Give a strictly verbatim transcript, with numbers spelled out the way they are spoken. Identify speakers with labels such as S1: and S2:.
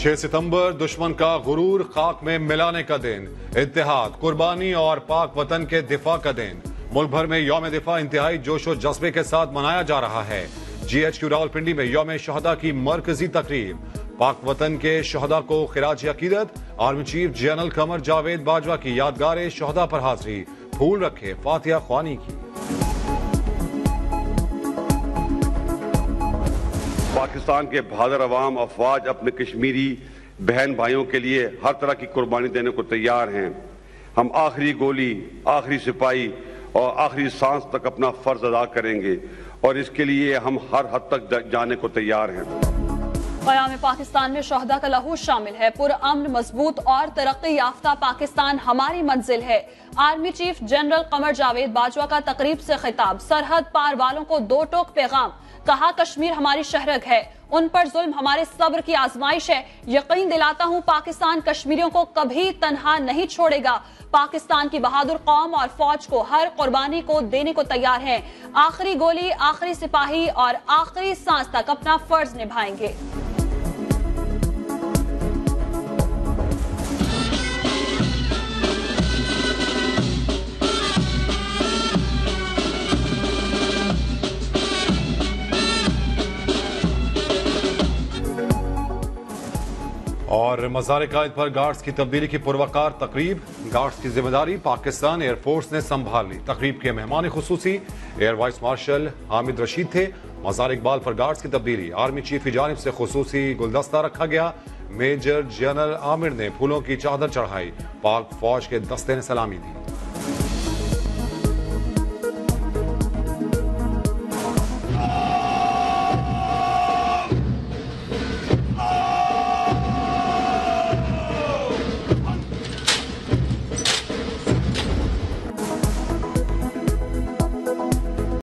S1: छह सितंबर दुश्मन का गुरूर खाक में मिलाने का दिन, इत्तेहाद, कुर्बानी और पाक वतन के दिफा का दिन। मुल्क भर में यौम दिफा इंतहाई जोश और जज्बे के साथ मनाया जा रहा है। जी एच क्यू रावलपिंडी में यौम शहदा की मरकजी तकरीब, पाक वतन के शहदा को खिराज अकीदत। Army chief general Qamar Javed Bajwa की यादगार शहदा पर हाजिरी, फूल रखे, फातिहा ख्वानी की।
S2: पाकिस्तान के बहादुर अवाम अफवाज अपने कश्मीरी बहन भाइयों के लिए हर तरह की कुर्बानी देने को तैयार हैं। हम आखिरी गोली, आखिरी सिपाही और आखिरी सांस तक अपना फर्ज अदा करेंगे और इसके लिए हम हर हद तक जाने को तैयार हैं।
S3: क़याम पाकिस्तान में शहदा का लहू शामिल है। पुरअमन, मजबूत और तरक्की याफ्ता पाकिस्तान हमारी मंजिल है। Army chief general Qamar Javed Bajwa का तकरीब से खिताब, सरहद पार वालों को दो टोक पैगाम। कहा, कश्मीर हमारी शहरग है, उन पर जुल्म हमारे सब्र की आजमाइश है। यकीन दिलाता हूं पाकिस्तान कश्मीरियों को कभी तन्हा नहीं छोड़ेगा। पाकिस्तान की बहादुर कौम और फौज को हर कुर्बानी को देने को तैयार हैं। आखिरी गोली, आखिरी सिपाही और आखिरी सांस तक अपना फर्ज निभाएंगे।
S1: और मज़ार कायद पर गार्ड्स की तब्दीली की पुरवकार तकरीब, गार्ड्स की जिम्मेदारी पाकिस्तान एयरफोर्स ने संभाल ली। तकरीब के मेहमान खुसूसी air vice marshal Hamid Rashid थे। मज़ार इकबाल पर गार्ड्स की तब्दीली, आर्मी चीफ की जानिब से खुसूसी गुलदस्ता रखा गया। मेजर जनरल आमिर ने फूलों की चादर चढ़ाई, पाक फौज के दस्ते ने सलामी दी।